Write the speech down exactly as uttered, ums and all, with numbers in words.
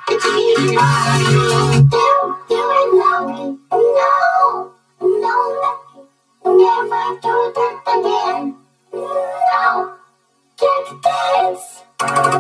You, you will love me. No, no, never do that again. No, get this.